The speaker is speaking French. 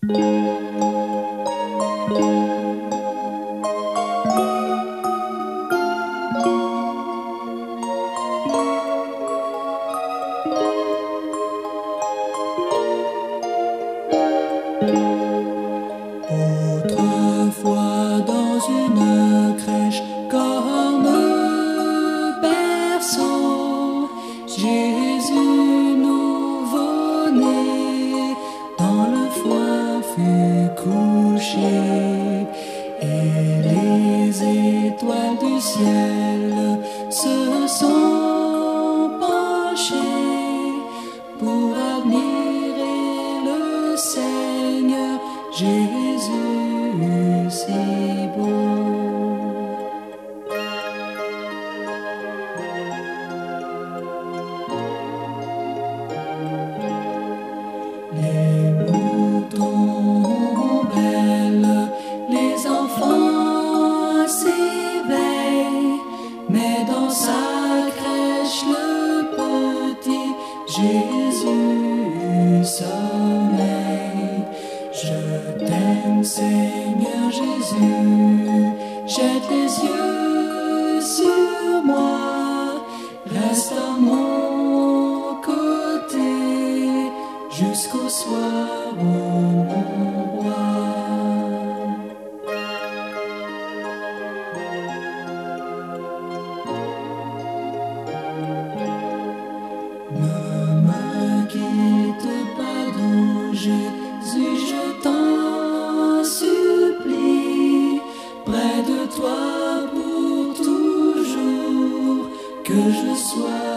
Autrefois dans une crèche comme berceau, Jésus nouveau-né dans le foin fut couché, et les étoiles du ciel se sont penchées pour admirer le Seigneur Jésus si beau. Les moutons bêlent, les enfants s'éveillent, mais dans sa crèche le petit Jésus sommeille. Je t'aime, Seigneur Jésus, jette les yeux sur moi, reste à mon côté jusqu'au soir, ô mon roi. Ne me quitte pas donc, Jésus, je t'en supplie, près de toi pour toujours, que je sois